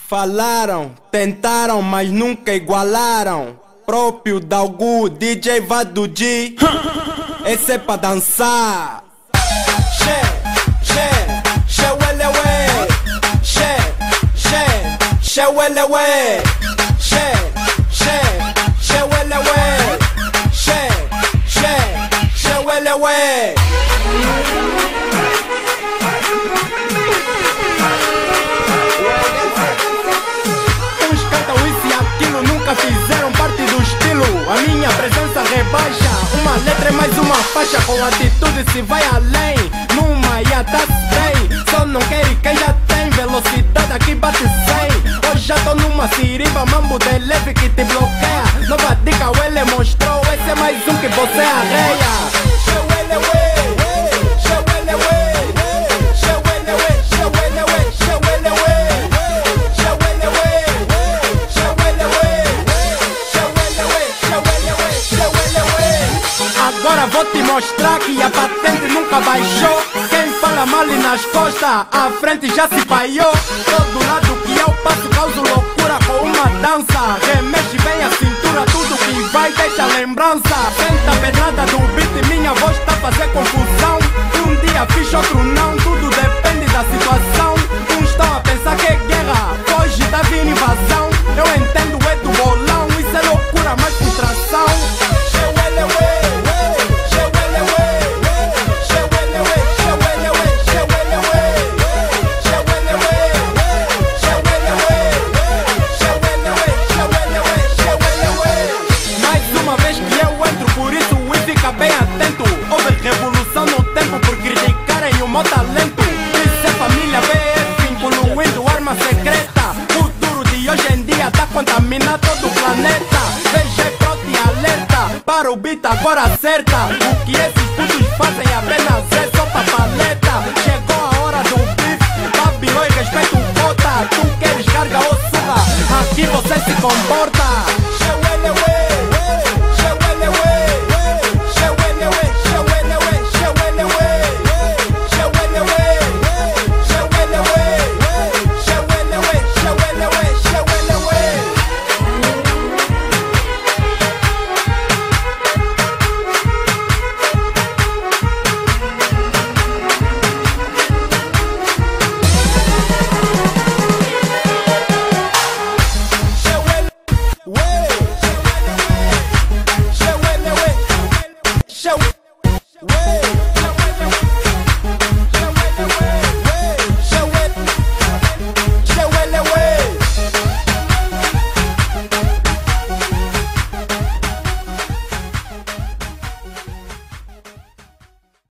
Falaram, tentaram, mas nunca igualaram. Próprio Dalgu, DJ Vado G. Esse é pra dançar. Uns cantam isso e aquilo, nunca fizeram parte do estilo. A minha presença rebaixa, uma letra é mais uma faixa. Com atitude se vai além, numa ia tá bem. Só não quer quem já tem velocidade, aqui bate 100. Hoje já tô numa siriba, mambo de leve que te bloqueia. Nova dica o ele mostrou, esse é mais um que você arreia. Agora vou te mostrar que a patente nunca baixou. Quem fala mal e nas costas, a frente já se paiou. Todo lado que eu passo causo loucura com uma dança. Remexe bem a cintura, tudo que vai deixa lembrança. Senta a pedrada do beat, minha voz tá a fazer confusão. Um dia fiz, outro não, tudo depende da situação. Uns estão a pensar que é guerra, hoje tá vindo invasão. Eu entendo, é do bolão, isso é loucura, mais frustração. Bem atento, houve revolução no tempo por criticarem o meu talento. Isso é família BF, incluindo arma secreta. O futuro de hoje em dia tá contaminando todo o planeta. VG Prot e alerta, para o beat agora acerta. O que é